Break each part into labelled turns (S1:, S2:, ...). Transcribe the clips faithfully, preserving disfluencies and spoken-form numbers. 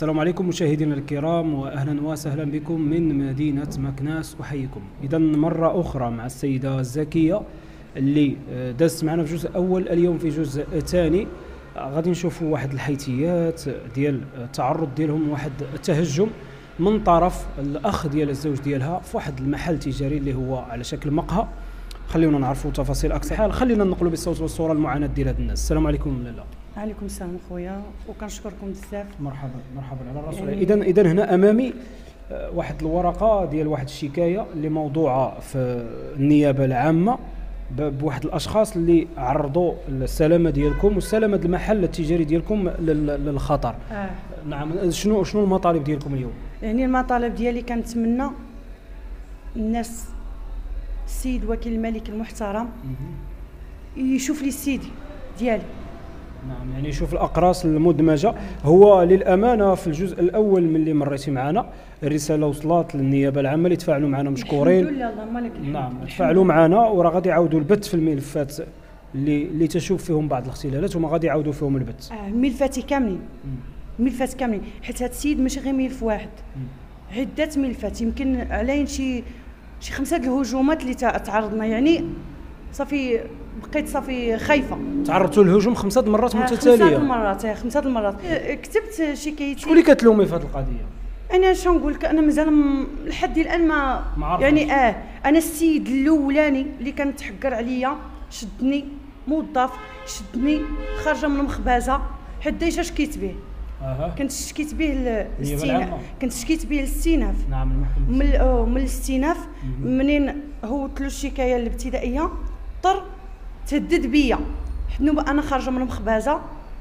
S1: السلام عليكم مشاهدينا الكرام، واهلا وسهلا بكم من مدينه مكناس. احييكم اذا مره اخرى مع السيده زكيه اللي دازت معنا في جزء اول. اليوم في جزء ثاني غادي نشوفوا واحد الحيثيات ديال التعرض ديالهم، واحد التهجم من طرف الاخ ديال الزوج ديالها في واحد المحل تجاري اللي هو على شكل مقهى. خلينا نعرفوا تفاصيل اكثر. حال خلينا ننقلوا بالصوت والصوره المعاناه ديال هاد الناس. السلام عليكم لاله.
S2: وعليكم السلام خويا، وكنشكركم بزاف.
S1: مرحبا مرحبا على الرسول. اذا اذا هنا امامي واحد الورقه ديال واحد الشكايه اللي موضوعه في النيابه العامه بواحد الاشخاص اللي عرضوا السلامه ديالكم والسلامه المحل التجاري ديالكم للخطر.
S2: آه.
S1: نعم، شنو شنو المطالب ديالكم اليوم؟
S2: يعني المطالب ديالي كنتمنى الناس السيد وكيل الملك المحترم يشوف لي السيدي ديالي.
S1: نعم، يعني يشوف الاقراص المدمجه. هو للامانه في الجزء الاول من اللي مريتي معنا الرساله وصلت للنيابه العامه اللي تفاعلوا معنا مشكورين.
S2: الحمد لله، اللهم لك الحمد.
S1: نعم، تفاعلوا معنا وراه غادي يعاودوا البث في الملفات اللي اللي تشوف فيهم بعض الاختلالات، وما غادي يعاودوا فيهم البث.
S2: اه ملفاتي كاملين، ملفات كاملين، حيت هذا السيد ماشي غير ملف واحد، عده ملفات، يمكن علينا شي شي خمسه د الهجومات اللي تعرضنا. يعني صافي بقيت صافي خايفه.
S1: تعرضتوا للهجوم خمسه مرات متتاليه؟
S2: خمسه المرات، خمسه المرات. كتبت شكايتي.
S1: شكون اللي كتلومي في هذه القضيه؟
S2: انا شنو نقول لك، انا مازال لحد الان ما يعني اه انا السيد الاولاني اللي كان تحقر عليا شدني موظف، شدني خارجه من المخبزه حتى اش شكيت به.
S1: اها
S2: كنت شكيت به للاستئناف، كنت شكيت به للاستئناف.
S1: نعم، المحكمه
S2: من من الاستئناف. منين هوت له الشكايه الابتدائيه اضطر تهدد بيا، حيت انا خارجه من المخبزه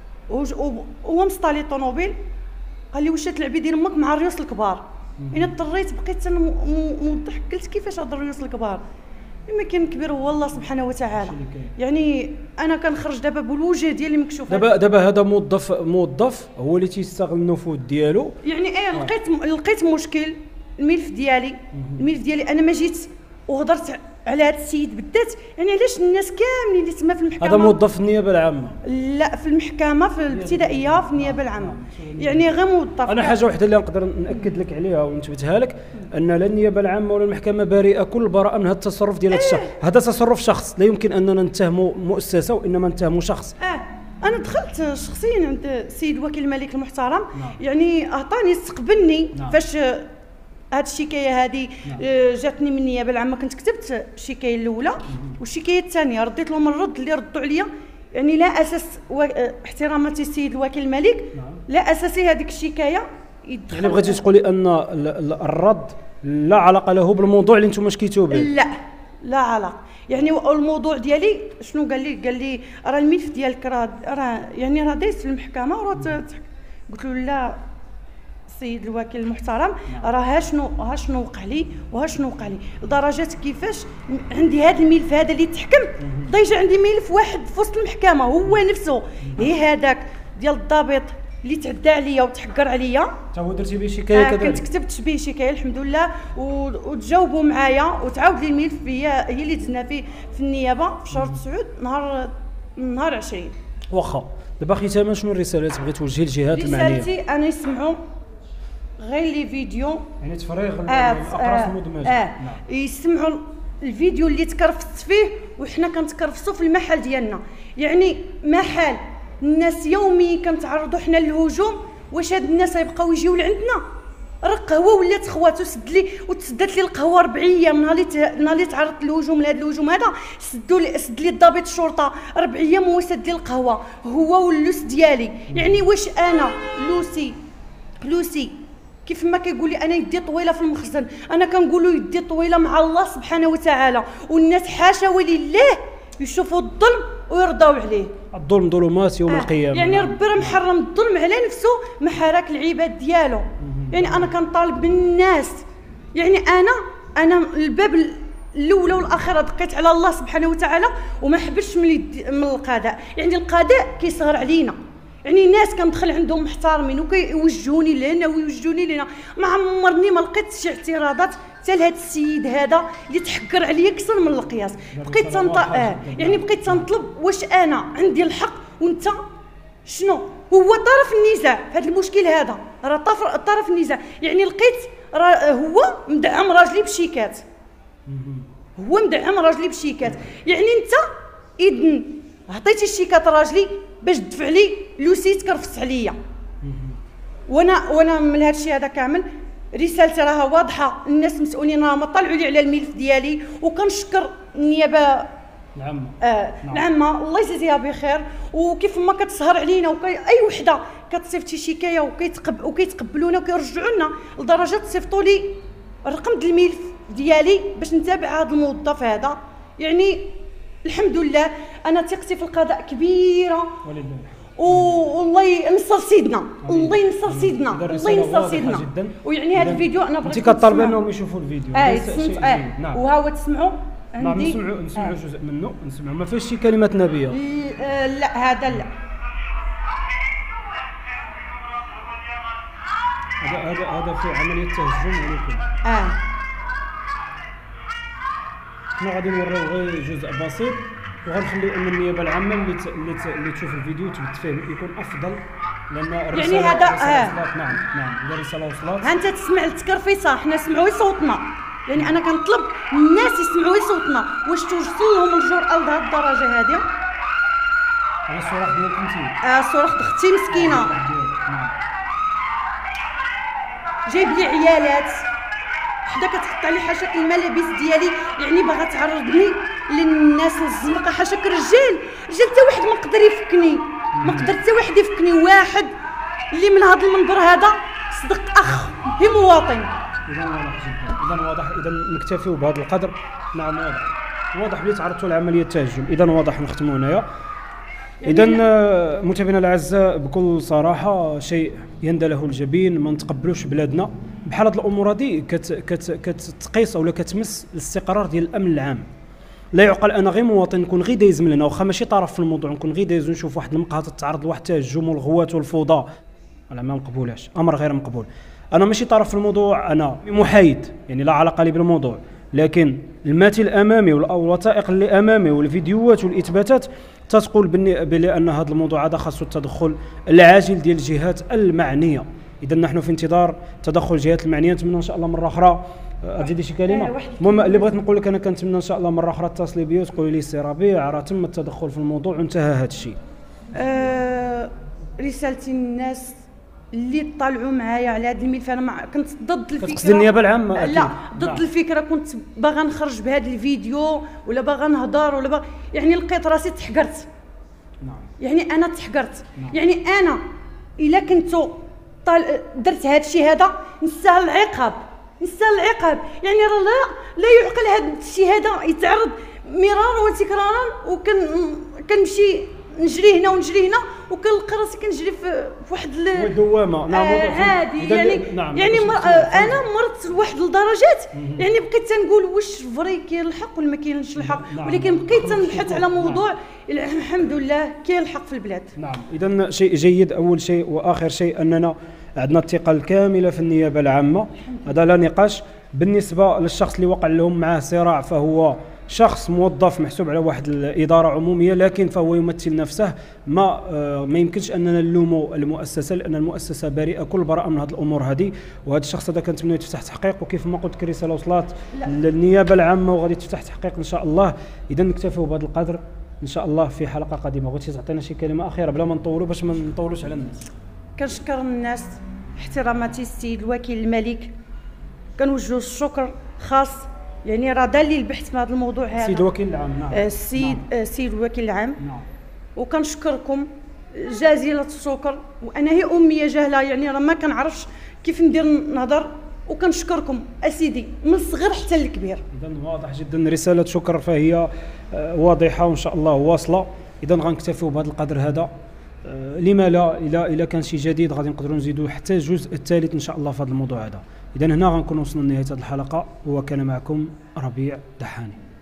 S2: وهو مسطالي طوموبيل. قال لي واش تلعبي ديال امك مع الريوس الكبار. انا اضطريت بقيت نوضح قلت كيفاش هاد الريوس الكبار، ما كان كبير هو الله سبحانه وتعالى. يعني انا كنخرج دابا بالوجه ديالي مكشوف.
S1: دابا دابا هذا موظف موظف هو اللي تيستغل النفوذ ديالو.
S2: يعني ايه لقيت لقيت مشكل. الملف ديالي الملف ديالي انا ما جيت وهضرت على هذا السيد بالذات. يعني علاش الناس كاملين اللي تما في المحكمه؟
S1: هذا موظف في النيابه العامه؟
S2: لا، في المحكمه في الابتدائيه في النيابه العامه. يعني غير موظف.
S1: انا حاجه وحده اللي نقدر ناكد لك عليها ونثبتها لك، ان لا النيابه العامه ولا المحكمه بريئه كل براءه من هذا التصرف ديال هذا الشخص. هذا تصرف شخص، لا يمكن اننا نتهموا مؤسسه وانما نتهموا شخص.
S2: اه انا دخلت شخصيا عند السيد وكيل الملك المحترم. نعم. يعني اعطاني استقبلني. نعم. فاش هاد الشكايه هذه جاتني من النيابه العامه، كنت كتبت الشكايه الاولى والشكايه الثانيه رديت لهم الرد اللي ردوا عليا. يعني لا اساس و... احتراماتي السيد الوكيل الملك، لا اساسي هذيك الشكايه يدخل.
S1: يعني بغيتي تقولي ان الرد لا علاقه له بالموضوع اللي نتوما شكيتوا به؟
S2: لا لا علاقه. يعني الموضوع ديالي شنو قال لي؟ قال لي راه الملف ديالك راه راه يعني راه دايز في المحكمه وراه. قلت له لا السيد الوكيل المحترم، راه ها شنو ها شنو وقع لي وها شنو وقع لي لدرجه كيفاش عندي هذا الملف هذا اللي تحكم ضيج عندي ملف واحد في وسط المحكمه هو نفسه هي هذاك ديال الضابط اللي تعدى عليا وتحقر عليا.
S1: تا هو درتي به شكايه؟
S2: كذلك كنت كتبت به شكايه الحمد لله، وتجاوبوا معايا وتعاود لي الملف. هي هي اللي دزنا فيه في النيابه في شهر تسعود نهار نهار عشرين. واخا
S1: دابا ختاما شنو الرسالات بغيت توجهي للجهات المعنيه؟
S2: رسالتي انا يسمعوا غير لي فيديو،
S1: يعني تفريغ
S2: آه
S1: الاقراص المدمجه.
S2: آه نعم. يسمعوا الفيديو اللي تكرفست فيه وحنا كنتكرفسوا في المحل ديالنا. يعني محل الناس يومي كنتعرضوا حنا للهجوم. واش هاد الناس يبقاو يجيو لعندنا؟ راه قهوه ولات خواتو سد لي وتسدات لي القهوه ربع ايام. نهار اللي نهار اللي تعرضت للهجوم لهذا الهجوم هذا سدوا لي سد لي ضابط الشرطه ربع ايام هو سد لي القهوه هو واللوس ديالي. يعني واش انا لوسي لوسي كيف ما كيقول لي انا يدي طويله في المخزن، انا كنقول له يدي طويله مع الله سبحانه وتعالى. والناس حاشا ولله يشوفوا الظلم ويرضاو عليه.
S1: الظلم ظلمات يوم آه. القيامه.
S2: يعني ربي راه محرم الظلم على نفسه ما حراك العباد ديالو. يعني انا كنطالب من الناس، يعني انا انا الباب الاولى والاخيره دقيت على الله سبحانه وتعالى وما حبش من من القضاء. يعني القضاء كيصغر علينا. يعني ناس كندخل عندهم محترمين وكيوجهوني لهنا ويوجهوني لهنا. ما عمرني ما لقيت شي اعتراضات حتى لهذا السيد هذا اللي تحكر عليا اكثر من القياس. بقيت تنط... آه. يعني بقيت تنطلب واش انا عندي الحق وانت شنو هو طرف النزاع في هذا المشكل هذا، راه طرف طرف النزاع. يعني لقيت راه هو مدعم راجلي بشيكات، هو مدعم راجلي بشيكات. يعني انت اذن عطيتي الشيكات راجلي باش تدفع لي لوسي تكرفس عليا، وانا وانا من هذا الشيء هذا كامل رسالتي راها واضحه، الناس مسؤولين راهم طلعوا لي على الملف ديالي. وكنشكر النيابه
S1: العامه
S2: آه نعم. العامه الله يجزيها بخير، وكيف ما كتسهر علينا وكي اي وحده كتصيفط شي شكايه وكيتقب وكيتقبلونا وكيرجعوا لنا لدرجه تصيفطوا لي الرقم ديال الملف ديالي باش نتابع هذا الموظف هذا. يعني الحمد لله انا ثقتي في القضاء كبيره، والله ينصر سيدنا، الله ينصر سيدنا، الله ينصر سيدنا. ويعني هذا الفيديو انا بغيت
S1: انت كطالبه انهم يشوفوا الفيديو.
S2: اه سمعت اه نعم. وها هو تسمعوا
S1: عندي نعم نسمعوا نسمعوا آه. جزء منه نسمعوا، ما فيهش شي كلمات نبيه.
S2: آه لا هذا لا،
S1: هذا هذا هذا في عمليه تهجم عليكم.
S2: اه
S1: حنا غادي نوريو غير جزء بسيط، وغنخليو ان النيابه العامه اللي ت... اللي, ت... اللي تشوف الفيديو تبت فيه يكون افضل، لان الرساله
S2: يعني هذا
S1: آه. وصلت. نعم نعم الرساله وصلت.
S2: ها انت تسمع التكرفيصه، حنا سمعوا صوتنا. يعني انا كنطلب الناس يسمعوا صوتنا. واش توصل لهم الجرأه لهذه الدرجه هذه؟
S1: هذا الصراخ ديالك انت؟
S2: اه الصراخ اختي مسكينه.
S1: نعم
S2: جايب لي عيالات، حدا كتقطع لي حاشاك الملابس ديالي، يعني باغا تعرضني للناس الزنقه حاشاك رجال رجال حتى واحد ما قدر يفكني، ما قدر حتى واحد يفكني. واحد اللي من هذا المنبر هذا صدق اخ هي مواطن.
S1: اذا واضح جدا، اذا واضح، اذا نكتفيو بهذا القدر. نعم واضح واضح بلي تعرضتوا لعمليه التهجم. اذا واضح نختموا هنايا. اذا متابعينا الاعزاء بكل صراحه شيء يندى له الجبين، ما نتقبلوش بلادنا بحال هاد الامور هادي كت كت كتقيس ولا كتمس الاستقرار ديال الامن العام. لا يعقل انا غير مواطن نكون غير دايز من هنا، واخا ماشي طرف في الموضوع، نكون غير دايز ونشوف واحد المقهى تتعرض لواحد التهجم والغوات والفوضى. انا ما مقبولاش، امر غير مقبول. انا ماشي طرف في الموضوع، انا محايد يعني لا علاقه لي بالموضوع، لكن المثل الامامي والوثائق اللي امامي والفيديوهات والاثباتات تتقول بان هذا الموضوع هذا خاصو التدخل العاجل ديال الجهات المعنيه. اذا نحن في انتظار تدخل الجهات المعنيه. نتمنى ان شاء الله مره اخرى تزيدي شي كلمه. المهم اللي بغيت نقول لك انا كنتمنى ان شاء الله مره اخرى تتصلي بيا وتقولي لي سي ربيع راه تم التدخل في الموضوع وانتهى هذا الشيء.
S2: أه رسالتي للناس اللي طالعوا معايا على هذا الملف، انا مع كنت ضد الفكره.
S1: كتقصد النيابه العامه؟
S2: لا ضد نعم. الفكره كنت باغا نخرج بهذا الفيديو ولا باغا نهضر ولا باغا، يعني لقيت راسي تحقرت. نعم يعني انا تحقرت. نعم. يعني انا الا كنت طال درت هذا الشيء هذا نستاهل العقاب، نستاهل العقاب. يعني راه لا لا يعقل هذا الشيء هذا يتعرض مرارا وتكرارا، وكن كنمشي نجري هنا ونجري هنا وكنلقى راسي كنجري في واحد
S1: الدوامه. نعم
S2: هذه آه يعني نعم يعني مر... آه انا مرت لواحد الدرجات يعني بقيت تنقول واش فري كاين الحق ولا ما كاينش الحق. نعم. ولكن بقيت تنبحث على موضوع. نعم. الحمد لله كاين الحق في البلاد.
S1: نعم اذا شيء جيد. اول شيء واخر شيء اننا عندنا الثقه الكامله في النيابه العامه، هذا لا نقاش. بالنسبه للشخص اللي وقع لهم معاه صراع فهو شخص موظف محسوب على واحد الاداره عموميه، لكن فهو يمثل نفسه. ما آه ما يمكنش اننا نلوموا المؤسسه، لان المؤسسه بريئه كل براءه من هذه الامور هذه. وهذا الشخص هذا كنتمنى يتفتح تحقيق، وكيف ما قلت لك الرساله وصلت للنيابه العامه وغادي تفتح تحقيق ان شاء الله. اذا نكتفيوا بهذا القدر ان شاء الله في حلقه قادمه. بغيتي تعطينا شي كلمه اخيره بلا ما نطولوا باش ما نطولوش على الناس؟
S2: كنشكر الناس، احتراماتي السيد الوكيل الملك، كنوجه الشكر خاص يعني راه دار لي البحث في هذا الموضوع هذا
S1: السيد الوكيل العام. نعم
S2: السيد نعم. السيد الوكيل العام.
S1: نعم
S2: وكنشكركم جزيله الشكر. وانا هي اميه جاهله يعني راه ما كنعرفش كيف ندير نهضر، وكنشكركم اسيدي من الصغير حتى الكبير.
S1: اذا واضح جدا رساله شكر فهي واضحه وان شاء الله واصله. اذا غنكتفيو بهذا القدر هذا. لما لا الا الا كان شي جديد غادي نقدروا نزيدوا حتى الجزء الثالث ان شاء الله في هذا الموضوع هذا. اذا هنا غنكون وصلنا لنهايه هذه الحلقه، وكان معكم ربيع دحاني.